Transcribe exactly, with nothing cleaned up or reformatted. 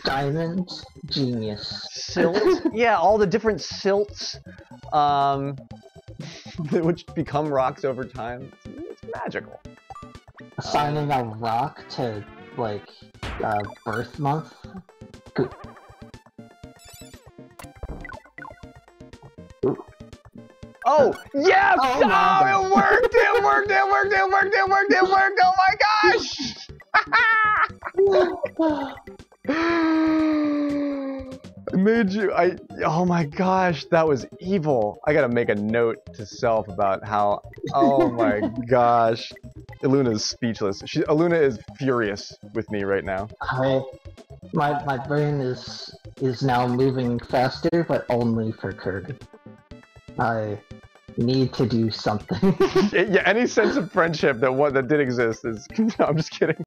Diamond genius. Silt? Yeah, all the different silts, um, which become rocks over time. It's, it's magical. Assigning a rock to, like, uh, birth month. Ooh. Ooh. Oh, yes! Oh, Oh, no. it worked! It worked! It worked! It worked! It worked! It worked! Oh my gosh! I made you. I. Oh my gosh, that was evil. I gotta make a note to self about how. Oh my gosh, Iluna is speechless. She, Iluna is furious with me right now. I, my my brain is is now moving faster, but only for Kirby. I need to do something. Yeah, any sense of friendship that what that did exist is. I'm just kidding.